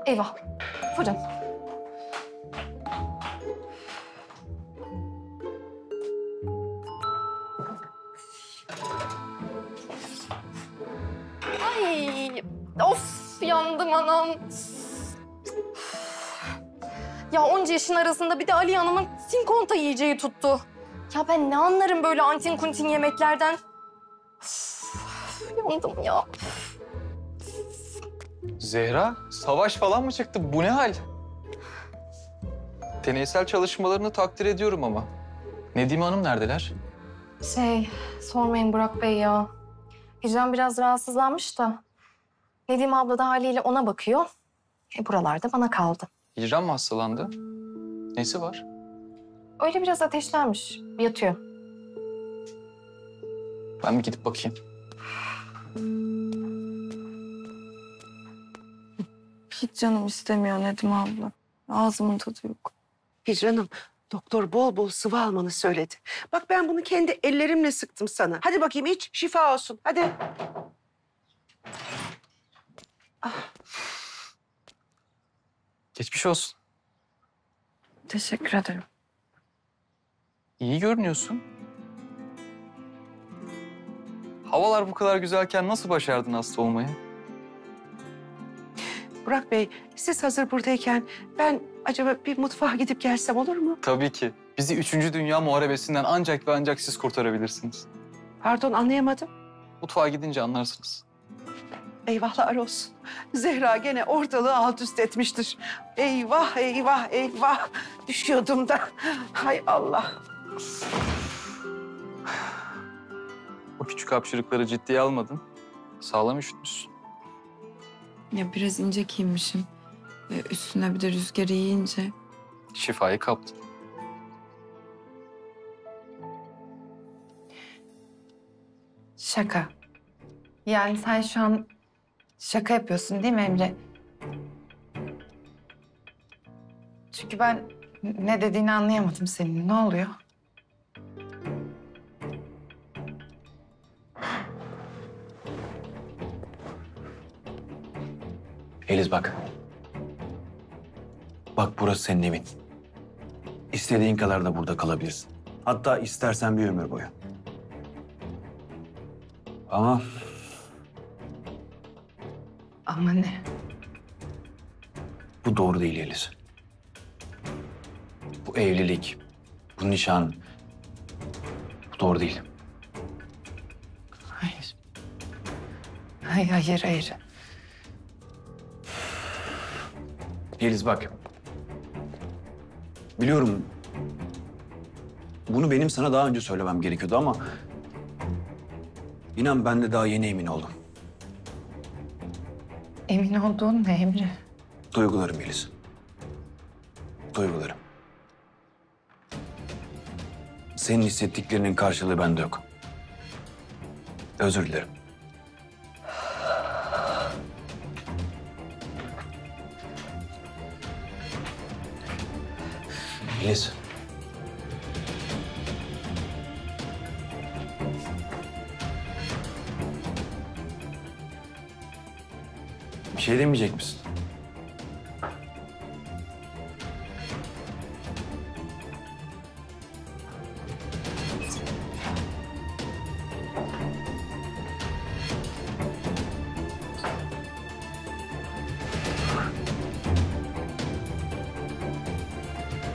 Eyvah. Fırın. Ay, of yandım anam. Ya onca yaşın arasında bir de Ali Hanım'ın sinkonta yiyeceği tuttu. Ya ben ne anlarım böyle antin kuntin yemeklerden. Of, yandım ya. Zehra, savaş falan mı çıktı? Bu ne hal? Deneysel çalışmalarını takdir ediyorum ama. Nedime Hanım neredeler? Sormayın Burak Bey ya. Hicran biraz rahatsızlanmış da. Nedime abla da haliyle ona bakıyor. Buralarda bana kaldı. Hicran mı hastalandı? Nesi var? Öyle biraz ateşlenmiş. Yatıyor. Ben bir gidip bakayım. Hiç canım istemiyor Nedime abla. Ağzımın tadı yok. Hicran'ım, doktor bol bol sıvı almanı söyledi. Bak ben bunu kendi ellerimle sıktım sana. Hadi bakayım iç, şifa olsun. Hadi. Geçmiş olsun. Teşekkür ederim. İyi görünüyorsun. Havalar bu kadar güzelken nasıl başardın hasta olmayı? Burak Bey, siz hazır buradayken ben acaba bir mutfağa gidip gelsem olur mu? Tabii ki. Bizi 3. Dünya Muharebesi'nden ancak ve ancak siz kurtarabilirsiniz. Pardon, anlayamadım. Mutfağa gidince anlarsınız. Eyvahlar olsun. Zehra gene ortalığı alt üst etmiştir. Eyvah, eyvah, eyvah. Düşüyordum da. Hay Allah. O küçük hapşırıkları ciddiye almadın. Sağlam üşütmüşsün. Ya biraz ince giyinmişim. Üstüne bir de rüzgarı yiyince. Şifayı kaptın. Şaka. Yani sen şu an şaka yapıyorsun değil mi Emre? Çünkü ben ne dediğini anlayamadım senin. Ne oluyor? Eliz bak. Bak burası senin evin. İstediğin kadar da burada kalabilirsin. Hatta istersen bir ömür boyu. Ama Ama ne? bu doğru değil Eliz. Bu evlilik, bu nişan, bu doğru değil. Hayır. Hayır, hayır, hayır. Eliz bak. Biliyorum bunu benim sana daha önce söylemem gerekiyordu ama inan ben de daha yeni emin oldum. Emin olduğun ne Emre? Duygularım Eliz. Duygularım. Senin hissettiklerinin karşılığı bende yok. Özür dilerim. Eliz. Bir şey demeyecek misin?